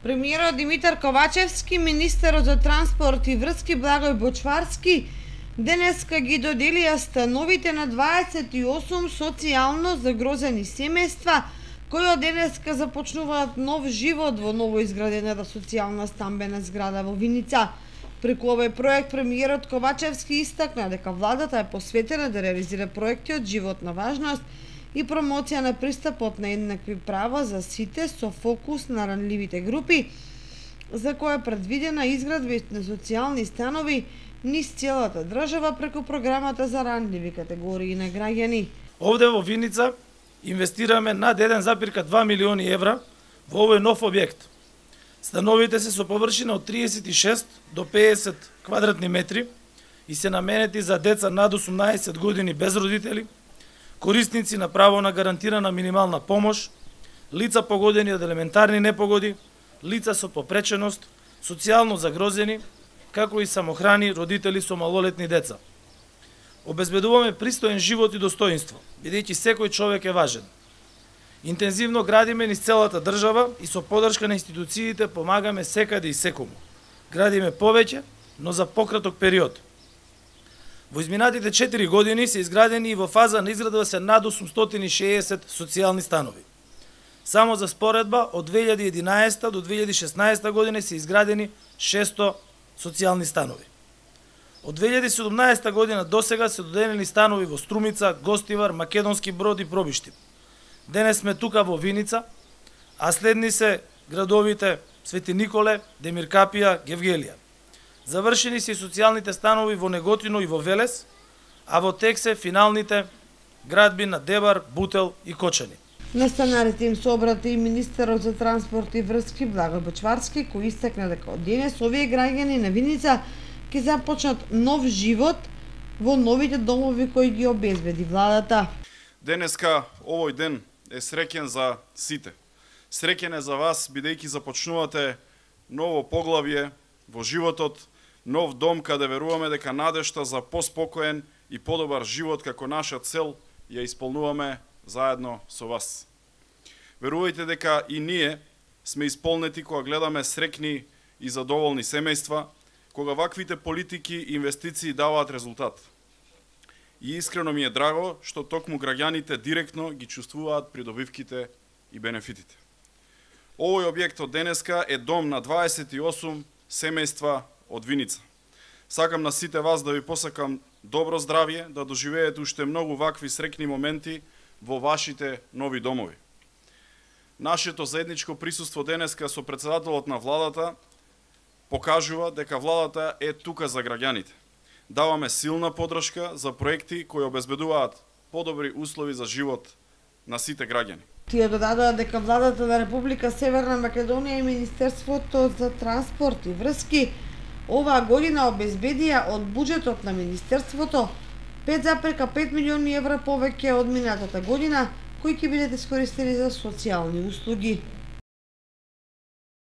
Премиерот Димитар Ковачевски, министерот за транспорт и врски Благој Бочварски денеска ги доделија становите на 28 социјално загрозени семејства кои од денеска започнуваат нов живот во новоизградената социјална стамбена зграда во Виница. Преку овој проект премиерот Ковачевски истакна дека владата е посветена да реализира проекти од животна важност и промоција на пристапот на еднакви права за сите со фокус на ранливите групи, за која е предвидена изградба на социјални станови низ целата држава преку програмата за ранливи категории на граѓани. Овде во Виница инвестираме над 1,2 милиони евра во овој нов објект. Становите се со површина од 36 до 50 квадратни метри и се наменети за деца над 18 години без родители, корисници на право на гарантирана минимална помош, лица погодени од елементарни непогоди, лица со попреченост, социјално загрозени, како и самохрани родители со малолетни деца. Обезбедуваме пристоен живот и достоинство, бидејќи секој човек е важен. Интензивно градиме низ целата држава и со поддршка на институциите помагаме секаде и секому. Градиме повеќе, но за пократок период. Во изминатите 4 години се изградени и во фаза на изградба се над 860 социјални станови. Само за споредба, од 2011 до 2016 година се изградени 600 социјални станови. Од 2017 година до сега се доделени станови во Струмица, Гостивар, Македонски Брод и Пробиштип. Денес сме тука во Виница, а следни се градовите Свети Николе, Демир Капија, Гевгелија. Завршени се и социјалните станови во Неготино и во Велес, а во тек се финалните градби на Дебар, Бутел и Кочани. На станарите им се обрати и министерот за транспорт и врски Благој Бочварски, кој истакна дека од денес овие граѓани на Виница ќе започнат нов живот во новите домови кои ги обезбеди владата. Денеска овој ден е среќен за сите. Среќен е за вас бидејќи започнувате ново поглавје во животот, нов дом каде веруваме дека надежта за поспокоен и подобар живот како наша цел ја исполнуваме заедно со вас. Верувајте дека и ние сме исполнети кога гледаме среќни и задоволни семејства, кога ваквите политики и инвестиции даваат резултат. И искрено ми е драго што токму граѓаните директно ги чувствуваат придобивките и бенефитите. Овој објект од денеска е дом на 28 семејства од Виница. Сакам на сите вас да ви посакам добро здравје, да доживеете уште многу вакви среќни моменти во вашите нови домови. Нашето заедничко присуство денеска со председателот на владата покажува дека владата е тука за граѓаните. Даваме силна поддршка за проекти кои обезбедуваат подобри услови за живот на сите граѓани. Тие додадоа дека владата на Република Северна Македонија и Министерството за транспорт и врски оваа година обезбедија од буџетот на Министерството 5,5 милиони евра повеќе од минатата година, кои ќе бидат искористени за социјални услуги.